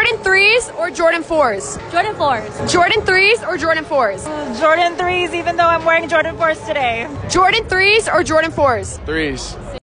Jordan 3s or Jordan 4s? Jordan 4s. Jordan 3s or Jordan 4s? Jordan 3s, even though I'm wearing Jordan 4s today. Jordan 3s or Jordan 4s? Threes.